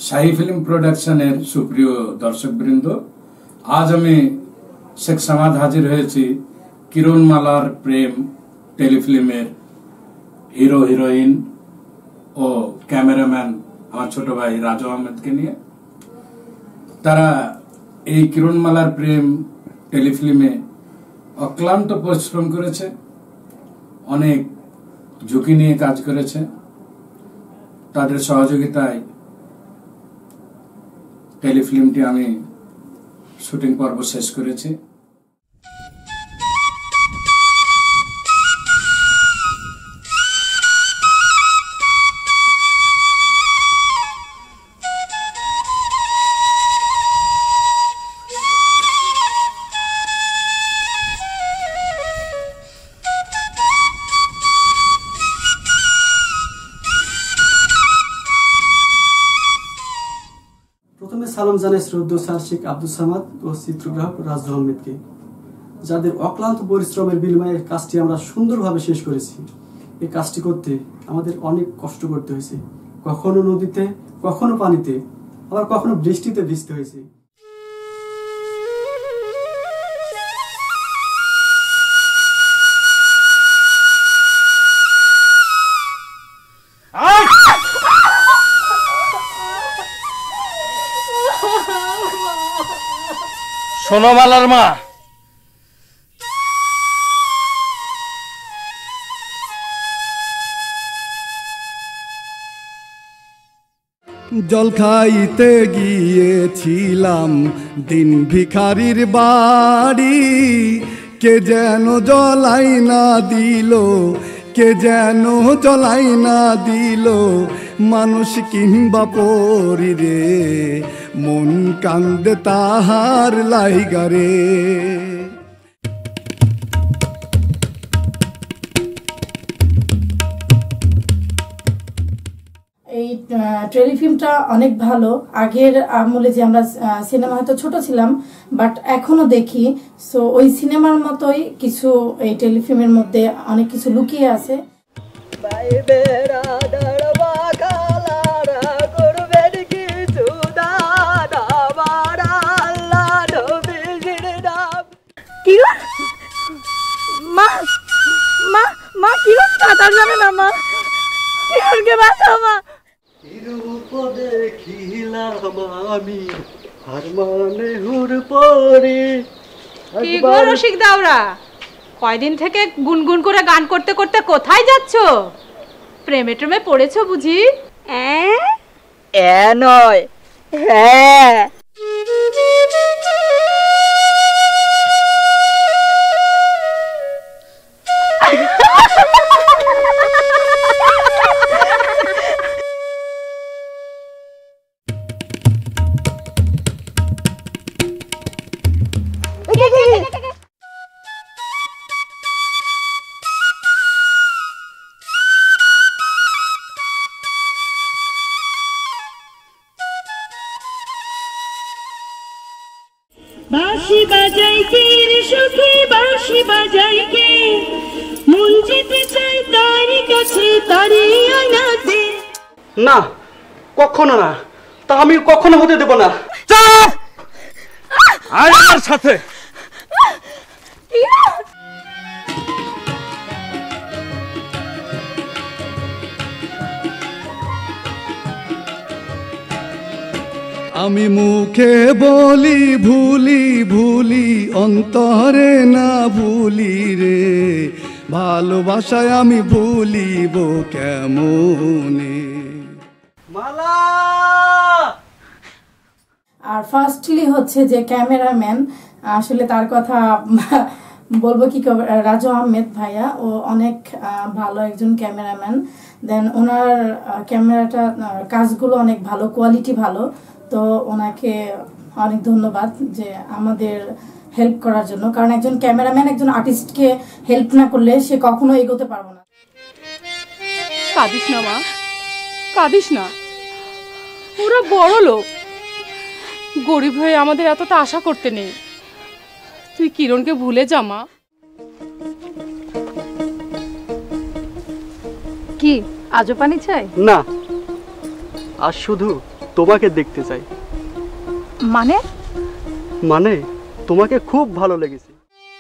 शाही film प्रोडक्शনের সুপ্রিয় দর্শকবৃন্দ, আজ আমি শেখ সামাদ হাজির হয়েছি কিরণ মালার প্রেম টেলিফিল্মের হিরো হিরোইন ও ক্যামেরাম্যান আমার ছোট ভাই রাজু আহমেদকে নিয়ে। তারা এই কিরণ মালার প্রেম টেলিফিল্মে অক্লান্ত পরিশ্রম করেছে, অনেক ঝুঁকি নিয়ে কাজ করেছে। তাদের সহযোগিতায় টেলিফিল্মটি আমি শুটিং পর্ব শেষ করেছি। প্রথমে সালাম জানাই শ্রদ্ধেয় স্যার শেখ আব্দুস ও চিত্রগ্রাহক রাজু আহমেদকে, যাদের অক্লান্ত পরিশ্রমের বিনিময়ে কাজটি আমরা সুন্দরভাবে শেষ করেছি। এই কাজটি করতে আমাদের অনেক কষ্ট করতে হয়েছে, কখনো নদীতে, কখনো পানিতে, আবার কখনো বৃষ্টিতে ভিজতে হয়েছে। শোনো মালার মা, জল খাইতে গিয়েছিলাম দিন ভিখারির বাড়ি, কে যেন জলাই না দিল, কে যেন জলাই না দিল, মানুষ কিংবা পরি রে, মন কান্দে তাহার লাইগারে। এই টেলিফিল্মটা অনেক ভালো। আগের আমলে যে আমরা সিনেমা হয়তো ছোট ছিলাম, বাট এখনো দেখি, সো ওই সিনেমার মতোই কিছু এই টেলিফিল্মের মধ্যে অনেক কিছু লুকিয়ে আছে। মা মা মা কিরণ সাঁতার জানে না, মা কিরণকে বাঁচাও মা। রূপ দেখিলাম আমি আরমানে হুর পরে। কি গো রসিক দাওরা, কয়দিন থেকে গুনগুন করে গান করতে করতে কোথায় যাচ্ছ? প্রেমে টেমে পড়েছো বুঝি? নয়, হ্যাঁ। বাঁশি বাজাই কে রে সখী, বাঁশি বাজাই কে, মন যেতে চাই তারি কাছে, তারি আনাতে। না, কখনো না, তা আমি কখনো হতে দেব না। চুপ! আয় আমার সাথে। আমি মুখে বলি ভুলি ভুলি, অন্তরে না ভুলি রে, ভালোবাসায় আমি ভুলিব কেমনে। মালা। আর ফার্স্টলি হচ্ছে যে ক্যামেরাম্যান, আসলে তার কথা বলবো কি, রাজু আহমেদ ভাইয়া, ও অনেক ভালো একজন ক্যামেরাম্যান। দেন ওনার ক্যামেরাটা কাজগুলো অনেক ভালো, কোয়ালিটি ভালো। তো ওনাকে অনেক ধন্যবাদ যে আমাদের হেল্প করার জন্য, কারণ একজন ক্যামেরাম্যান একজন আর্টিস্টকে হেল্প না করলে সে কখনো এগোতে পারবো না। কাঁদিস না মা, কাঁদিস না, ওরা বড় লোক, গরিব হয়ে আমাদের এতটা আশা করতে নেই। তুই কিরণকে ভুলে যা মা। কি আজও পানি চাই? না, আর শুধু তোমাকে দেখতে চাই। মানে? মানে তোমাকে খুব ভালো লেগেছে।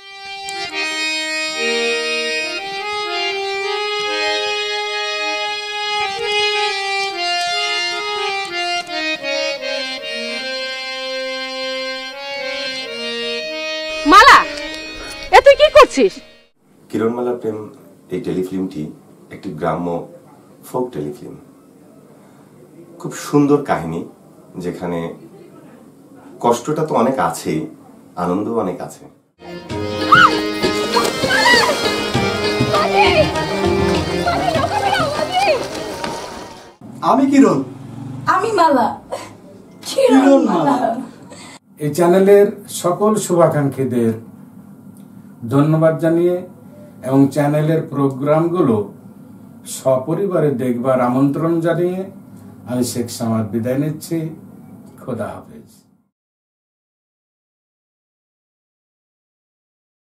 মালা, এ তুই কি করছিস? কিরণ মালার প্রেম এই টেলিফিল্মটি একটি গ্রাম্য ফোক টেলিফিল্ম। খুব সুন্দর কাহিনী, যেখানে কষ্টটা তো অনেক আছেই, আনন্দও অনেক আছে। আমি কিরণ। আমি মালা। কিরণ মালা। এই চ্যানেলের সকল শুভাকাঙ্ক্ষীদের ধন্যবাদ জানিয়ে এবং চ্যানেলের প্রোগ্রামগুলো সপরিবারে দেখবার আমন্ত্রণ জানিয়ে আমি শেখ সামাদ বিদায় নিচ্ছি। খোদা হাফেজ।